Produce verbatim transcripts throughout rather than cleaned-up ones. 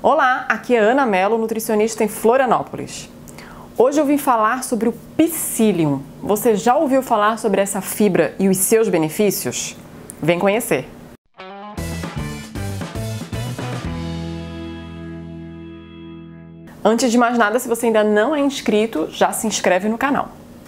Olá, aqui é Ana Mello, nutricionista em Florianópolis. Hoje eu vim falar sobre o Psyllium. Você já ouviu falar sobre essa fibra e os seus benefícios? Vem conhecer! Antes de mais nada, se você ainda não é inscrito, já se inscreve no canal.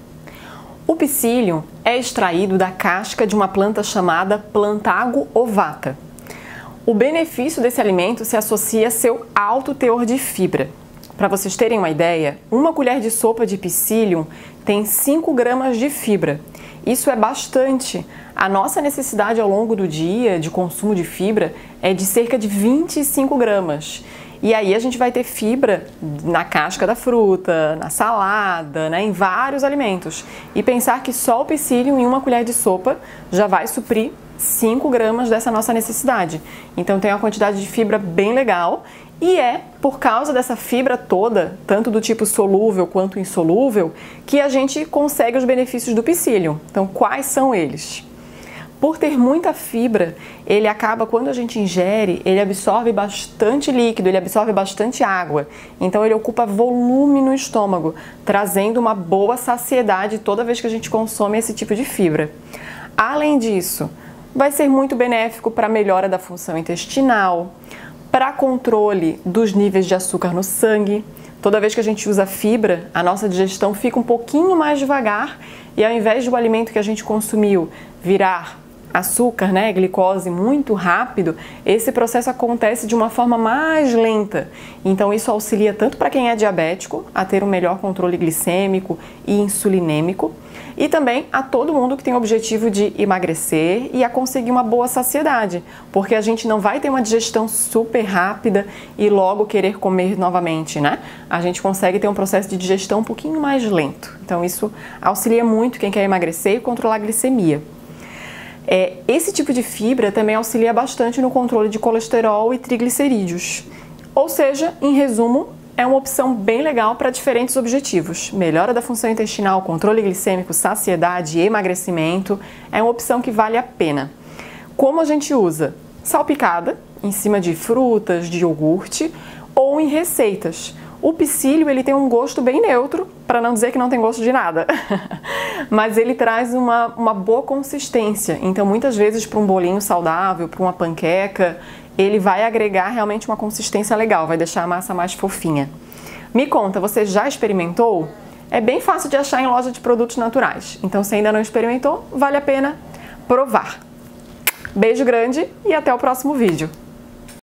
O Psyllium é extraído da casca de uma planta chamada Plantago ovata. O benefício desse alimento se associa a seu alto teor de fibra. Para vocês terem uma ideia, uma colher de sopa de Psyllium tem cinco gramas de fibra. Isso é bastante. A nossa necessidade ao longo do dia de consumo de fibra é de cerca de vinte e cinco gramas. E aí a gente vai ter fibra na casca da fruta, na salada, né, em vários alimentos. E pensar que só o Psyllium em uma colher de sopa já vai suprir cinco gramas dessa nossa necessidade. Então tem uma quantidade de fibra bem legal e é por causa dessa fibra toda, tanto do tipo solúvel quanto insolúvel, que a gente consegue os benefícios do Psyllium. Então quais são eles? Por ter muita fibra, ele acaba, quando a gente ingere, ele absorve bastante líquido, ele absorve bastante água. Então ele ocupa volume no estômago, trazendo uma boa saciedade toda vez que a gente consome esse tipo de fibra. Além disso, vai ser muito benéfico para a melhora da função intestinal, para controle dos níveis de açúcar no sangue. Toda vez que a gente usa fibra, a nossa digestão fica um pouquinho mais devagar e ao invés do alimento que a gente consumiu virar açúcar, né, glicose muito rápido, esse processo acontece de uma forma mais lenta. Então isso auxilia tanto para quem é diabético a ter um melhor controle glicêmico e insulinêmico, e também a todo mundo que tem o objetivo de emagrecer e a conseguir uma boa saciedade, porque a gente não vai ter uma digestão super rápida e logo querer comer novamente, né? A gente consegue ter um processo de digestão um pouquinho mais lento. Então isso auxilia muito quem quer emagrecer e controlar a glicemia. É, esse tipo de fibra também auxilia bastante no controle de colesterol e triglicerídeos. Ou seja, em resumo, é uma opção bem legal para diferentes objetivos. Melhora da função intestinal, controle glicêmico, saciedade e emagrecimento. É uma opção que vale a pena. Como a gente usa? Salpicada, em cima de frutas, de iogurte ou em receitas. O Psyllium ele tem um gosto bem neutro, para não dizer que não tem gosto de nada, mas ele traz uma, uma boa consistência. Então, muitas vezes, para um bolinho saudável, para uma panqueca, ele vai agregar realmente uma consistência legal, vai deixar a massa mais fofinha. Me conta, você já experimentou? É bem fácil de achar em loja de produtos naturais, então se ainda não experimentou, vale a pena provar. Beijo grande e até o próximo vídeo.